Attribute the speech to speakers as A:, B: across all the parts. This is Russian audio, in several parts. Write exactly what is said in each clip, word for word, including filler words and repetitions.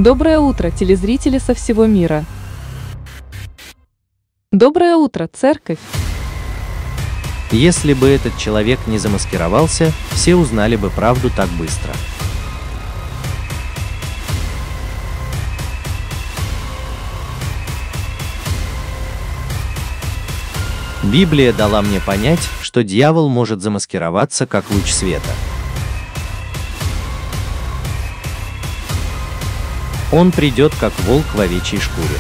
A: Доброе утро, телезрители со всего мира! Доброе утро, церковь!
B: Если бы этот человек не замаскировался, все узнали бы правду так быстро. Библия дала мне понять, что дьявол может замаскироваться как луч света. Он придет как волк в овечьей шкуре.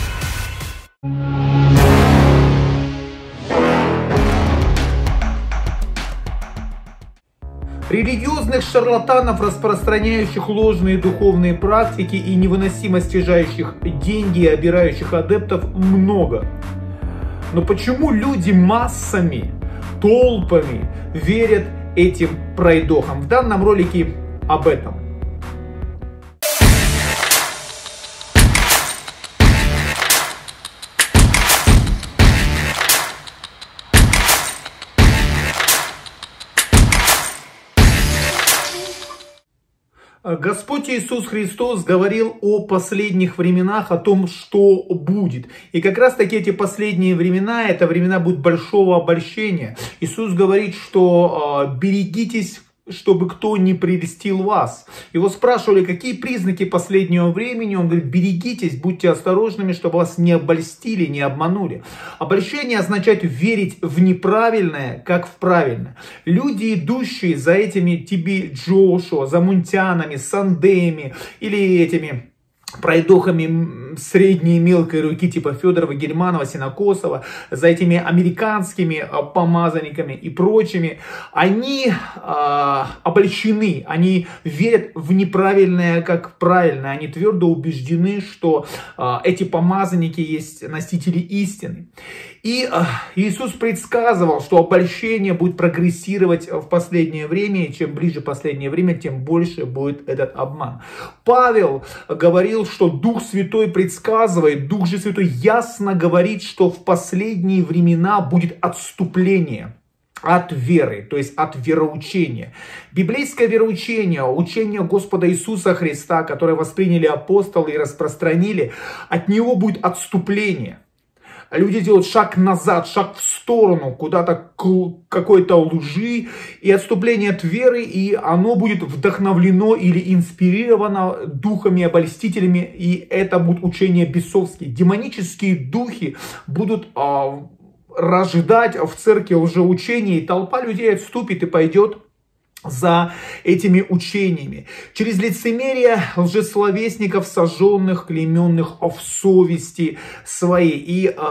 C: Религиозных шарлатанов, распространяющих ложные духовные практики и невыносимо стяжающих деньги и обирающих адептов, много. Но почему люди массами, толпами верят этим пройдохам? В данном ролике об этом. Господь Иисус Христос говорил о последних временах, о том, что будет. И как раз таки эти последние времена, это времена будут большого обольщения. Иисус говорит, что э, берегитесь, чтобы кто не прельстил вас. Его спрашивали, какие признаки последнего времени. Он говорит, берегитесь, будьте осторожными, чтобы вас не обольстили, не обманули. Обольщение означает верить в неправильное, как в правильное. Люди, идущие за этими Ти Би Джошуа, за мунтянами, сандеями или этими пройдохами средней и мелкой руки типа Федорова, Гельманова, Синокосова, за этими американскими помазанниками и прочими, они э, обольщены, они верят в неправильное как в правильное, они твердо убеждены, что э, эти помазанники есть носители истины. И э, Иисус предсказывал, что обольщение будет прогрессировать в последнее время, и чем ближе последнее время, тем больше будет этот обман. Павел говорил, что Дух Святой предсказывает, Дух же Святой ясно говорит, что в последние времена будет отступление от веры, то есть от вероучения. Библейское вероучение, учение Господа Иисуса Христа, которое восприняли апостолы и распространили, от него будет отступление. Люди делают шаг назад, шаг в сторону, куда-то к какой-то лжи и отступление от веры, и оно будет вдохновлено или инспирировано духами-обольстителями, и это будут учения бесовские. Демонические духи будут а, рождать в церкви лжеучения, и толпа людей отступит и пойдет за этими учениями. Через лицемерие лжесловесников, сожженных, клейменных в совести своей. И э,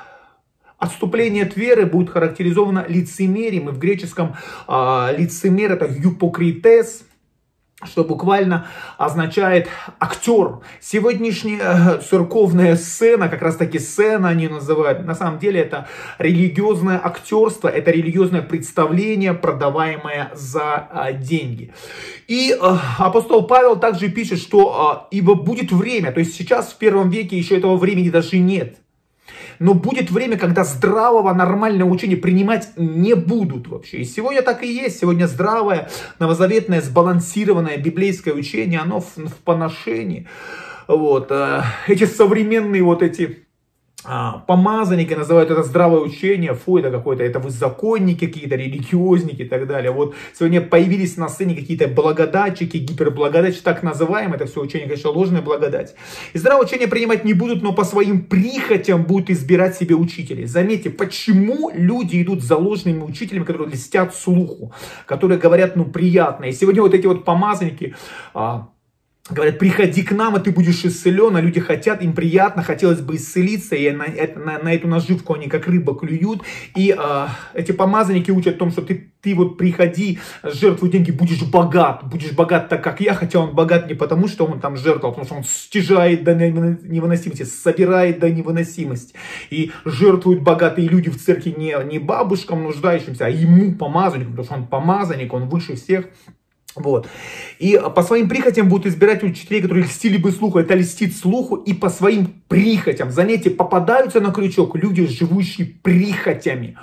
C: отступление от веры будет характеризовано лицемерием. И в греческом э, лицемер это юпокритес, что буквально означает актер. Сегодняшняя церковная сцена, как раз таки сцена они называют, на самом деле это религиозное актерство, это религиозное представление, продаваемое за а, деньги. И а, апостол Павел также пишет, что а, ибо будет время, то есть сейчас в первом веке еще этого времени даже нет. Но будет время, когда здравого, нормального учения принимать не будут вообще. И сегодня так и есть. Сегодня здравое, новозаветное, сбалансированное библейское учение, оно в, в поношении. Вот. Эти современные вот эти а, помазанники называют это здравое учение. Фу, это какое-то, это высоконники какие-то, религиозники и так далее. Вот сегодня появились на сцене какие-то благодатчики, гиперблагодать, так называемое. Это все учение, конечно, ложная благодать. И здравое учение принимать не будут, но по своим прихотям будут избирать себе учителей. Заметьте, почему люди идут за ложными учителями, которые льстят слуху, которые говорят, ну, приятно. И сегодня вот эти вот помазанники а, говорят, приходи к нам, и ты будешь исцелен, а люди хотят, им приятно, хотелось бы исцелиться, и на, на, на эту наживку они как рыба клюют, и э, эти помазанники учат о том, что ты, ты вот приходи, жертвуй деньги, будешь богат, будешь богат так, как я, хотя он богат не потому, что он там жертвовал, потому что он стяжает до невыносимости, собирает до невыносимости, и жертвуют богатые люди в церкви не, не бабушкам нуждающимся, а ему, помазаннику, потому что он помазанник, он выше всех. Вот. И по своим прихотям будут избирать учителей, которые льстили бы слуху. Это льстит слуху и по своим прихотям. Заметьте, попадаются на крючок люди, живущие прихотями.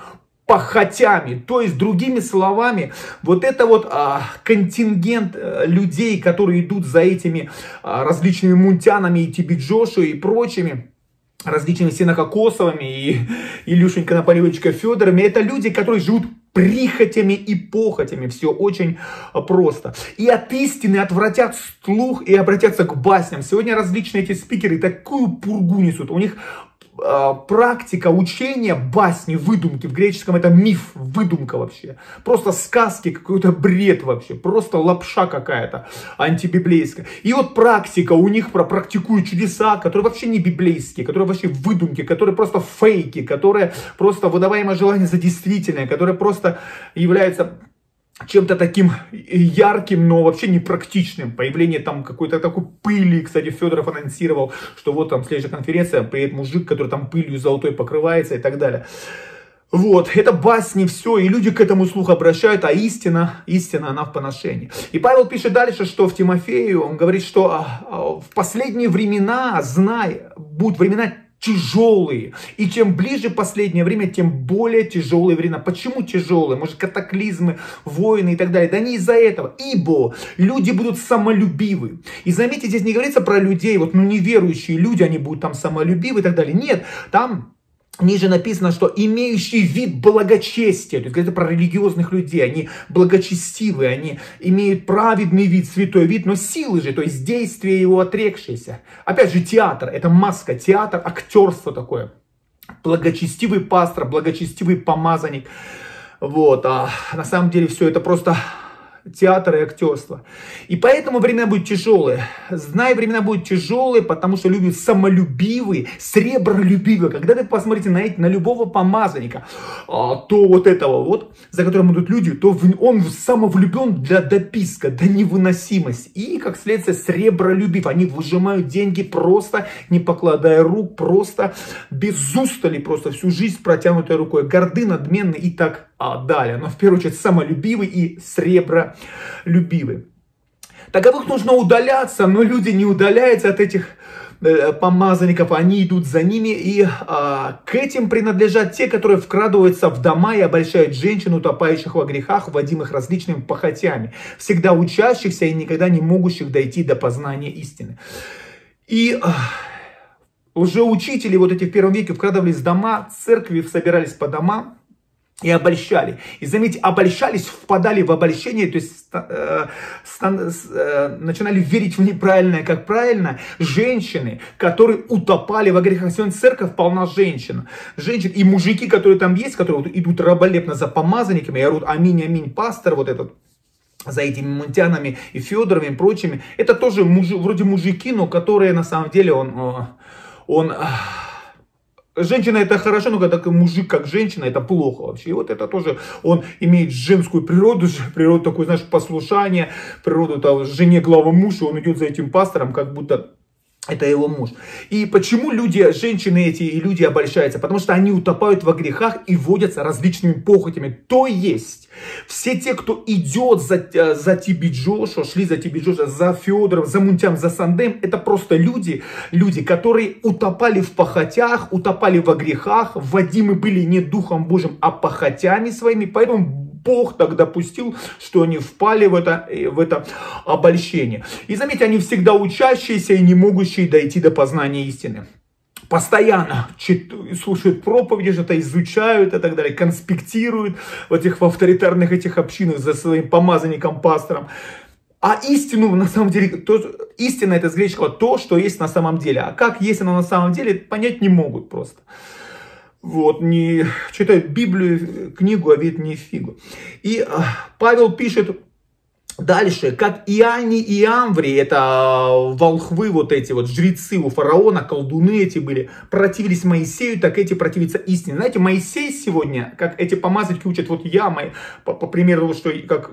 C: похотями. То есть, другими словами, вот это вот а, контингент а, людей, которые идут за этими а, различными мунтянами и Ти Би Джошуа и прочими, различными сенококосовыми и Илюшенька Наполеончика Федорами, это люди, которые живут прихотями и похотями. Все очень просто. И от истины отвратят слух и обратятся к басням. Сегодня различные эти спикеры такую пургу несут. У них э, практика учения басни, выдумки. В греческом это миф, выдумка вообще. Просто сказки, какой-то бред вообще. Просто лапша какая-то антибиблейская. И вот практика у них про практикуют чудеса, которые вообще не библейские, которые вообще выдумки, которые просто фейки, которые просто выдаваемое желание за действительное, которые просто являются чем-то таким ярким, но вообще непрактичным. Появление там какой-то такой пыли. Кстати, Федоров анонсировал, что вот там следующая конференция, приедет мужик, который там пылью золотой покрывается и так далее. Вот, это басни, все, и люди к этому слух обращают, а истина, истина, она в поношении. И Павел пишет дальше, что в Тимофею, он говорит, что в последние времена, знай, будут времена тяжелые. И чем ближе последнее время, тем более тяжелые времена. Почему тяжелые? Может, катаклизмы, войны и так далее. Да не из-за этого. Ибо люди будут самолюбивы. И заметьте, здесь не говорится про людей, вот, ну, неверующие люди, они будут там самолюбивы и так далее. Нет, там ниже написано, что имеющий вид благочестия, то есть говорится про религиозных людей, они благочестивые, они имеют праведный вид, святой вид, но силы же, то есть действия его отрекшиеся. Опять же, театр, это маска, театр, актерство такое. Благочестивый пастор, благочестивый помазанник. Вот, а на самом деле все это просто театр и актерство. И поэтому времена будут тяжелые. Знай, времена будут тяжелые, потому что люди самолюбивые, сребролюбивые. Когда вы посмотрите на, эти, на любого помазанника, то вот этого вот, за которым идут люди, то он самовлюблен для дописка, до невыносимости. И, как следствие, сребролюбив. Они выжимают деньги просто, не покладая рук, просто без устали, просто всю жизнь протянутой рукой. Горды, надменны и так далее. Но в первую очередь самолюбивый и сребролюбивый. Таковых нужно удаляться, но люди не удаляются от этих э, помазанников, они идут за ними, и э, к этим принадлежат те, которые вкрадываются в дома и обольщают женщин, утопающих во грехах, вводимых различными похотями, всегда учащихся и никогда не могущих дойти до познания истины. И э, лжеучители вот эти в первом веке вкрадывались в дома, церкви собирались по домам и обольщали. И заметьте, обольщались, впадали в обольщение, то есть э, стан, э, начинали верить в неправильное, как правильно. Женщины, которые утопали во грехах. Сегодня церковь полна женщин. Женщин и мужики, которые там есть, которые вот идут раболепно за помазанниками, и орут аминь, аминь, пастор, вот этот, за этими Мунтянами и Федоровыми и прочими. Это тоже муж, вроде мужики, но которые на самом деле он... он женщина это хорошо, но когда мужик как женщина, это плохо вообще. И вот это тоже, он имеет женскую природу, природу такой, знаешь, послушания, природу того, жене глава муж, и он идет за этим пастором, как будто это его муж. И почему люди, женщины эти и люди обольщаются? Потому что они утопают во грехах и водятся различными похотями. То есть, все те, кто идет за, за Ти Би Джошуа, шли за Ти Би Джошуа, за Федором, за Мунтям, за Сандем, это просто люди, люди, которые утопали в похотях, утопали во грехах, вводимы были не Духом Божьим, а похотями своими, поэтому Бог так допустил, что они впали в это, в это обольщение. И заметьте, они всегда учащиеся и не могущие дойти до познания истины. Постоянно слушают проповеди, что-то изучают и так далее, конспектируют в этих в авторитарных этих общинах за своим помазанником, пастором. А истину, на самом деле, то, истина это с греческого то, что есть на самом деле. А как есть оно на самом деле, понять не могут просто. Вот, не читают Библию, книгу, а видят не фигу. И а, Павел пишет дальше, как Иоанни и Амврий, это волхвы вот эти вот, жрецы у фараона, колдуны эти были, противились Моисею, так эти противятся истине. Знаете, Моисей сегодня, как эти помазанники учат, вот я, по, по примеру, что как...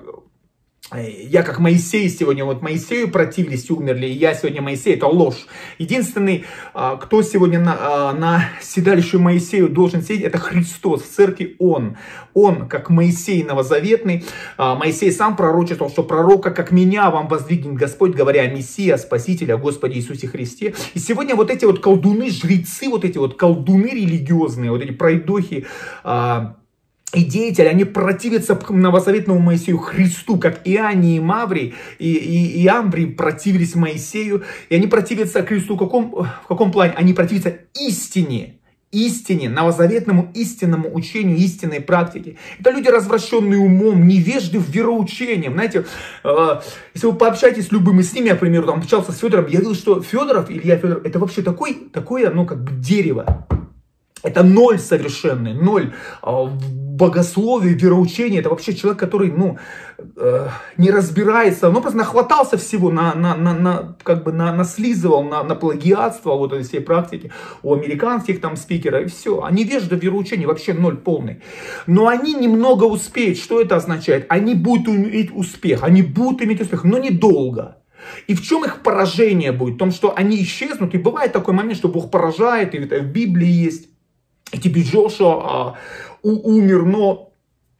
C: Я как Моисей сегодня, вот Моисею противились и умерли, и я сегодня Моисей, это ложь. Единственный, кто сегодня на, на седалище Моисею должен сидеть, это Христос, в церкви Он. Он, как Моисей новозаветный, Моисей сам пророчествовал, что пророка, как меня, вам воздвигнет Господь, говоря о Мессии, о Спасителе, о Господе Иисусе Христе. И сегодня вот эти вот колдуны, жрецы, вот эти вот колдуны религиозные, вот эти пройдохи, и деятели, они противятся новозаветному Моисею Христу, как Иоанне и Маврий, и, и, и Амврий противились Моисею, и они противятся Христу в каком, в каком плане? Они противятся истине, истине, новозаветному истинному учению, истинной практике. Это люди, развращенные умом, невежды в вероучении. Знаете, э, если вы пообщаетесь с любым из ними, я, к примеру, там, общался с Федором, я видел, что Федоров, Илья Федоров, это вообще такой, такое, ну, как бы дерево. Это ноль совершенный, ноль в богословии, вероучении. Это вообще человек, который, ну, э, не разбирается. Он просто нахватался всего, на, на, на, на, как бы на, наслизывал, на, на плагиатство вот этой всей практики у американских там спикеров, и все. Они невежда в вероучении, вообще ноль полный. Но они немного успеют. Что это означает? Они будут иметь успех, они будут иметь успех, но недолго. И в чем их поражение будет? В том, что они исчезнут. И бывает такой момент, что Бог поражает, и это в Библии есть. И тебе Джошуа а, у, умер, но,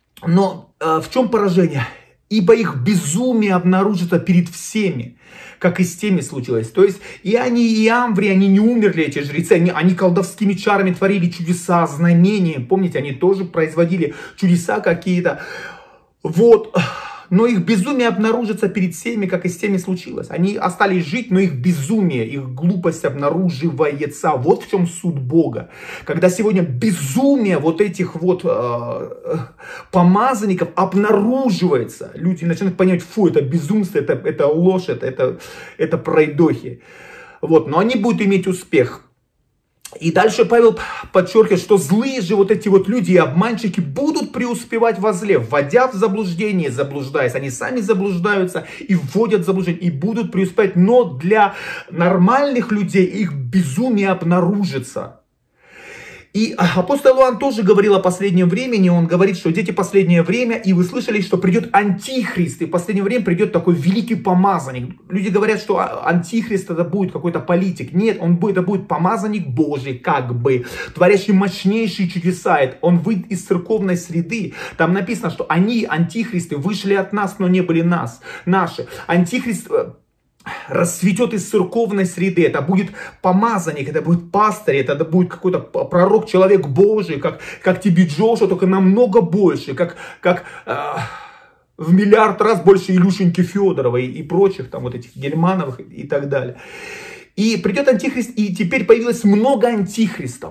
C: но а, в чем поражение? Ибо их безумие обнаружится перед всеми, как и с теми случилось. То есть и они, и Амврий, они не умерли, эти жрецы, они, они колдовскими чарами творили чудеса, знамения. Помните, они тоже производили чудеса какие-то. Вот. Но их безумие обнаружится перед всеми, как и с теми случилось. Они остались жить, но их безумие, их глупость обнаруживается. Вот в чем суть Бога. Когда сегодня безумие вот этих вот э, помазанников обнаруживается, люди начинают понимать, фу, это безумство, это, это ложь, это, это, это пройдохи. Вот, но они будут иметь успех. И дальше Павел подчеркивает, что злые же вот эти вот люди и обманщики будут преуспевать во зле, вводя в заблуждение, заблуждаясь. Они сами заблуждаются и вводят в заблуждение, и будут преуспевать. Но для нормальных людей их безумие обнаружится. И апостол Иоанн тоже говорил о последнем времени. Он говорит, что дети, последнее время, и вы слышали, что придет антихрист. И в последнее время придет такой великий помазанник. Люди говорят, что антихрист это будет какой-то политик. Нет, он будет, это будет помазанник Божий, как бы, творящий мощнейшие чудеса. Он выйдет из церковной среды. Там написано, что они, антихристы, вышли от нас, но не были нас, наши. Антихрист расцветет из церковной среды, это будет помазанник, это будет пастырь, это будет какой-то пророк, человек Божий, как, как тебе Джошуа, только намного больше, как, как э, в миллиард раз больше Илюшеньки Федоровой и прочих, там вот этих Гельмановых и так далее. И придет антихрист, и теперь появилось много антихристов.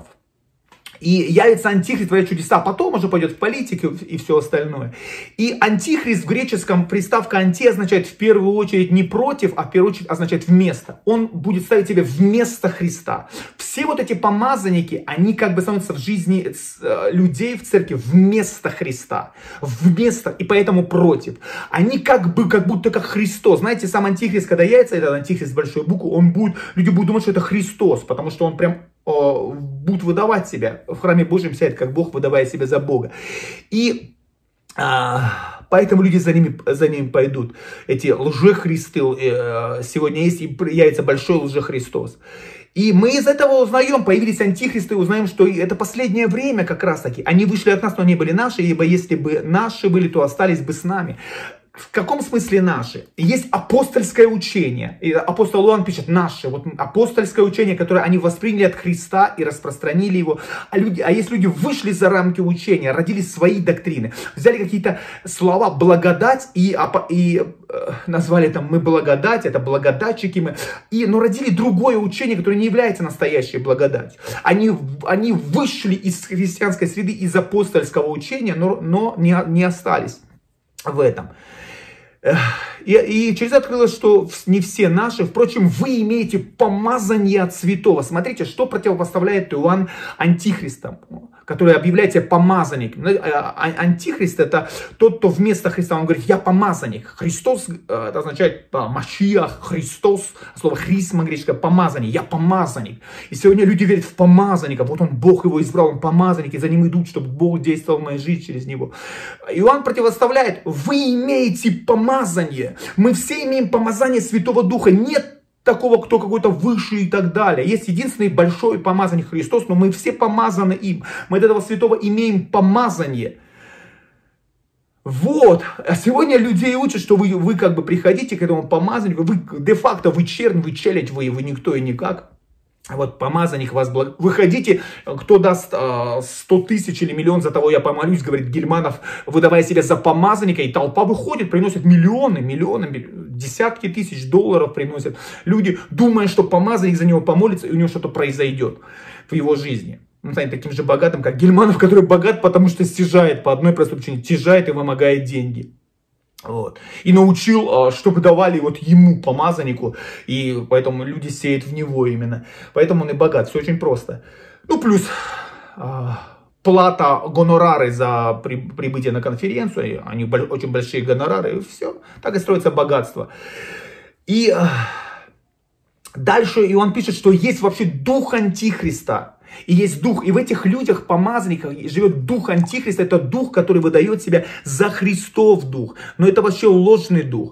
C: И явится антихрист, творит чудеса, потом уже пойдет в политику и все остальное. И антихрист в греческом, приставка анти означает в первую очередь не против, а в первую очередь означает вместо. Он будет ставить тебя вместо Христа. Все вот эти помазанники, они как бы становятся в жизни людей в церкви вместо Христа. Вместо, и поэтому против. Они как бы, как будто как Христос. Знаете, сам антихрист, когда явится, этот антихрист с большой буквы, он будет, люди будут думать, что это Христос, потому что он прям будут выдавать себя. В храме Божьем сядет, как Бог, выдавая себя за Бога. И а, поэтому люди за ними, за ними пойдут. Эти лжехристы э, сегодня есть, и явится большой лжехристос. И мы из этого узнаем, появились антихристы, узнаем, что это последнее время как раз таки. Они вышли от нас, но не были наши, ибо если бы наши были, то остались бы с нами. В каком смысле наши? Есть апостольское учение. И апостол Иоанн пишет наши. Вот апостольское учение, которое они восприняли от Христа и распространили его. А, люди, а есть люди вышли за рамки учения, родили свои доктрины. Взяли какие-то слова благодать и, и э, назвали там мы благодать, это благодатчики мы. И, но родили другое учение, которое не является настоящей благодатью. Они, они вышли из христианской среды, из апостольского учения, но, но не, не остались в этом. И, и через это открылось, что не все наши. Впрочем, вы имеете помазание от святого. Смотрите, что противопоставляет Иоанн антихристам, который объявляет себя помазанником. Антихрист это тот, кто вместо Христа, он говорит, я помазанник. Христос, это означает Машиах, Христос, слово хрисма греческое, помазанник, я помазанник. И сегодня люди верят в помазанника, вот он, Бог его избрал, он помазанник, и за ним идут, чтобы Бог действовал в моей жизни через него. Иоанн противоставляет, вы имеете помазание. Мы все имеем помазание Святого Духа. Нет такого, кто какой-то выше и так далее. Есть единственный большой помазанник Христос, но мы все помазаны им. Мы от этого святого имеем помазание. Вот. А сегодня людей учат, что вы, вы как бы приходите к этому помазаннику, вы де-факто вы чернь, вы челядь, вы, вы никто и никак. Вот помазанник вас благ... Выходите, кто даст э, сто тысяч или миллион, за того я помолюсь, говорит Гельманов, выдавая себя за помазанника, и толпа выходит, приносит миллионы, миллионы, миллионы, десятки тысяч долларов приносят. Люди, думая, что помазанник за него помолится, и у него что-то произойдет в его жизни. Он станет таким же богатым, как Гельманов, который богат, потому что стяжает по одной простой причине, стяжает и вымогает деньги. Вот. И научил, чтобы давали вот ему, помазаннику, и поэтому люди сеют в него именно. Поэтому он и богат, все очень просто. Ну, плюс а, плата, гонорары за при, прибытие на конференцию, они очень большие гонорары, и все, так и строится богатство. И а, дальше Иоанн пишет, что есть вообще дух Антихриста. И есть дух, и в этих людях, помазанниках, живет дух Антихриста, это дух, который выдает себя за Христов дух. Но это вообще ложный дух,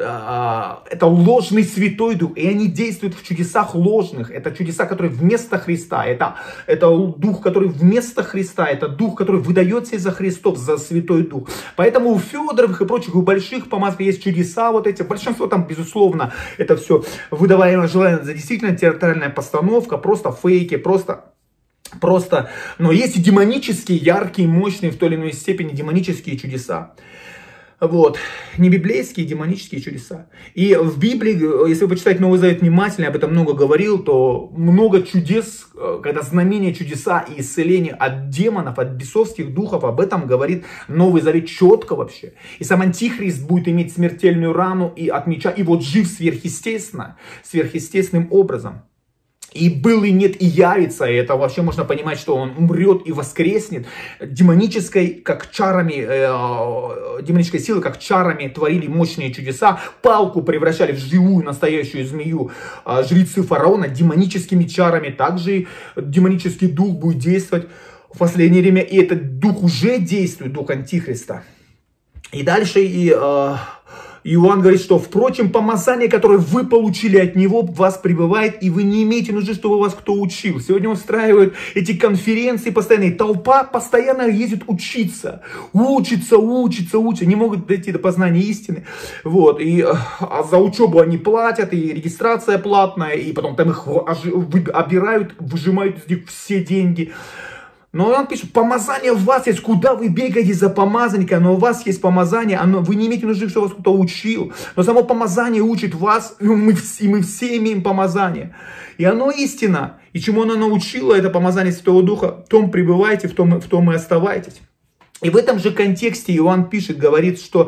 C: это ложный святой дух, и они действуют в чудесах ложных, это чудеса, которые вместо Христа, это, это дух, который вместо Христа, это дух, который выдает себя за Христов, за святой дух. Поэтому у Федоровых и прочих, у больших помазанников есть чудеса вот эти, большинство там, безусловно, это все выдаваемое желание за действительно театральная постановка, просто фейки, просто... Просто, но есть и демонические, яркие, мощные, в той или иной степени демонические чудеса. Вот, не библейские, демонические чудеса. И в Библии, если вы почитаете Новый Завет внимательно, я об этом много говорил, то много чудес, когда знамения, чудеса и исцеления от демонов, от бесовских духов, об этом говорит Новый Завет четко вообще. И сам Антихрист будет иметь смертельную рану и от меча, и вот жив сверхъестественно, сверхъестественным образом. И был, и нет, и явится, и это вообще можно понимать, что он умрет и воскреснет. Демонической, как чарами, э, демонической силы, как чарами творили мощные чудеса. Палку превращали в живую, настоящую змею э, жрецы фараона. Демоническими чарами также демонический дух будет действовать в последнее время. И этот дух уже действует, дух Антихриста. И дальше и... Э, Иоанн говорит, что, впрочем, помазание, которое вы получили от него, в вас пребывает, и вы не имеете нужды, чтобы вас кто учил. Сегодня устраивают эти конференции постоянно, и толпа постоянно ездит учиться. Учится, учится, учится, не могут дойти до познания истины. Вот, и а за учебу они платят, и регистрация платная, и потом там их обирают, выжимают из них все деньги. Но он пишет, помазание в вас есть, куда вы бегаете за помазанника, но у вас есть помазание, оно, вы не имеете нужды, чтобы вас кто-то учил. Но само помазание учит вас, и мы, и мы все имеем помазание. И оно истина. И чему оно научило, это помазание Святого Духа, в том пребывайте, в том, в том и оставайтесь. И в этом же контексте Иоанн пишет, говорит, что...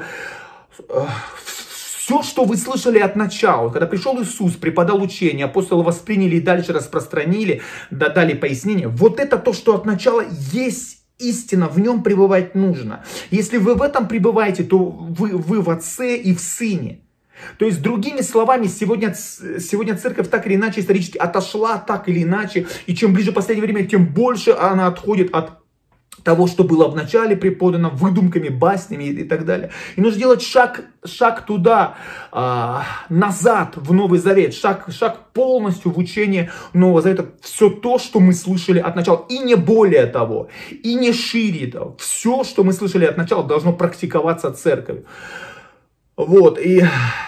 C: Все, что вы слышали от начала, когда пришел Иисус, преподал учение, апостолы восприняли и дальше распространили, дали пояснение, вот это то, что от начала есть истина, в нем пребывать нужно. Если вы в этом пребываете, то вы, вы в Отце и в Сыне. То есть, другими словами, сегодня, сегодня церковь так или иначе исторически отошла так или иначе, и чем ближе последнее время, тем больше она отходит от того, что было вначале преподано, выдумками, баснями и, и так далее. И нужно делать шаг, шаг туда, а, назад, в Новый Завет, шаг, шаг полностью в учение Нового Завета. Все то, что мы слышали от начала, и не более того, и не шире того. Все, что мы слышали от начала, должно практиковаться церковью. Вот, и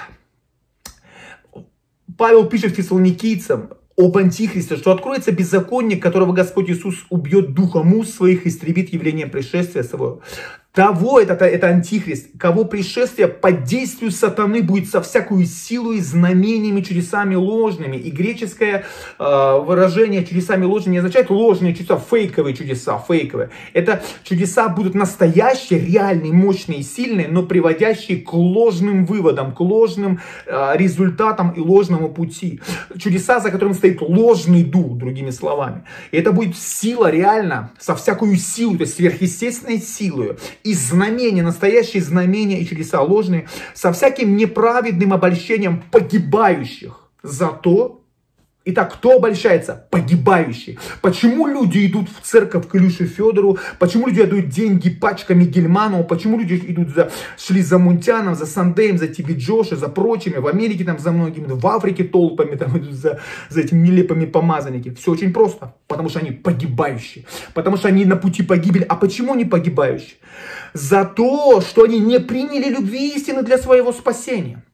C: Павел пишет фессалоникийцам об Антихристе, что откроется беззаконник, которого Господь Иисус убьет духом уст своих, истребит явление пришествия своего. Того, это, это Антихрист, кого пришествие под действию сатаны будет со всякую силу и знамениями, чудесами ложными. И греческое э, выражение чудесами ложными не означает ложные чудеса, фейковые чудеса, фейковые. Это чудеса будут настоящие, реальные, мощные, сильные, но приводящие к ложным выводам, к ложным э, результатам и ложному пути. Чудеса, за которым стоит ложный дух, другими словами. И это будет сила реально, со всякую силу, то есть сверхъестественной силой. И знамения, настоящие знамения и чудеса ложные, со всяким неправедным обольщением погибающих. Зато, итак, кто обольщается? Погибающие. Почему люди идут в церковь к Илюше Федору? Почему люди отдают деньги пачками Гельманову? Почему люди идут за, шли за Мунтяном, за Сандеем, за Тиби Джоши, за прочими? В Америке там за многими, в Африке толпами там идут за, за этими нелепыми помазанниками. Все очень просто. Потому что они погибающие. Потому что они на пути погибели. А почему они погибающие? За то, что они не приняли любви истины для своего спасения.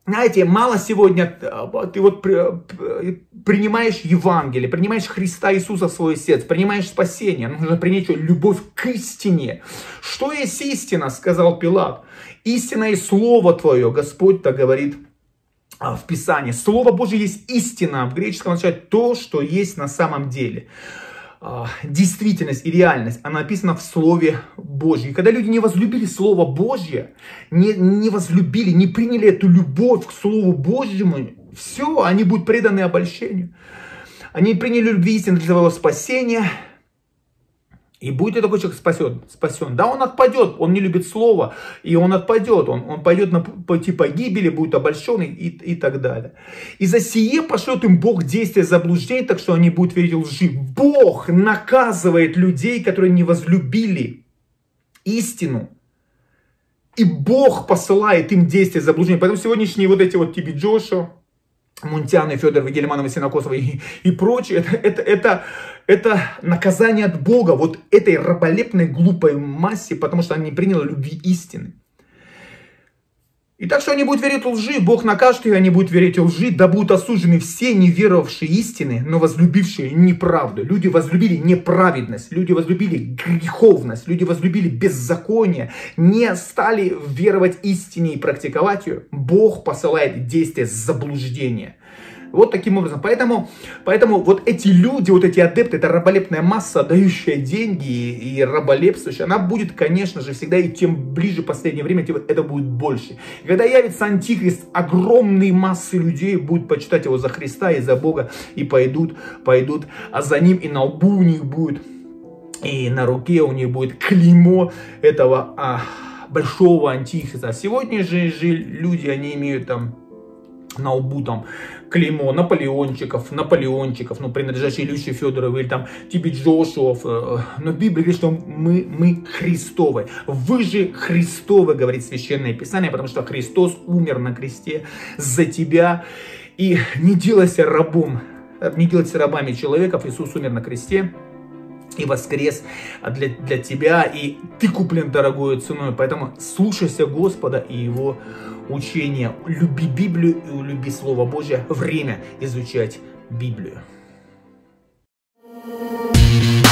C: Знаете, мало сегодня ты вот принимаешь Евангелие, принимаешь Христа Иисуса в свое сердце, принимаешь спасение. Нужно принять любовь к истине. Что есть истина, сказал Пилат. Истина есть Слово Твое, Господь так говорит в Писании. Слово Божье есть истина. В греческом означает то, что есть на самом деле. Действительность и реальность, она написана в Слове Божьем. И когда люди не возлюбили Слово Божье, не, не возлюбили, не приняли эту любовь к Слову Божьему, все, они будут преданы обольщению. Они приняли любви истины для своего спасения. И будет ли такой человек спасен? спасен? Да, он отпадет, он не любит слово, и он отпадет, он, он пойдет на пути погибели, будет обольщенный и, и так далее. И за сие пошлет им Бог действие заблуждений, так что они будут верить в лжи. Бог наказывает людей, которые не возлюбили истину. И Бог посылает им действие заблуждений. Поэтому сегодняшние вот эти вот Ти Би Джошуа, Мунтяны, Федоров, Гельманов, Синокосов и, и прочее, это, это, это, это наказание от Бога, вот этой раболепной глупой массе, потому что они не приняли любви истины. И так что они будут верить в лжи, Бог накажет их, они будут верить в лжи, да будут осуждены все не веровавшие истины, но возлюбившие неправду. Люди возлюбили неправедность, люди возлюбили греховность, люди возлюбили беззаконие, не стали веровать истине и практиковать ее. Бог посылает действие заблуждения. Вот таким образом. Поэтому, поэтому вот эти люди, вот эти адепты, это раболепная масса, дающая деньги и, и раболепствующая, она будет, конечно же, всегда, и тем ближе в последнее время, тем это будет больше. И когда явится Антихрист, огромные массы людей будут почитать его за Христа и за Бога, и пойдут, пойдут, а за ним и на лбу у них будет, и на руке у них будет клеймо этого а, большого Антихриста. А сегодня же, же люди, они имеют там на лбу там клеймо Наполеончиков, Наполеончиков, ну, принадлежащие Илюше Федорову или там Ти Би Джошуов. Но Библия говорит, что мы, мы Христовы. Вы же Христовы, говорит Священное Писание, потому что Христос умер на кресте за тебя. И не делайся рабом, не делайся рабами человеков. Иисус умер на кресте и воскрес для, для тебя, и ты куплен дорогой ценой. Поэтому слушайся Господа и Его учения. Люби Библию и люби Слово Божье. Время изучать Библию.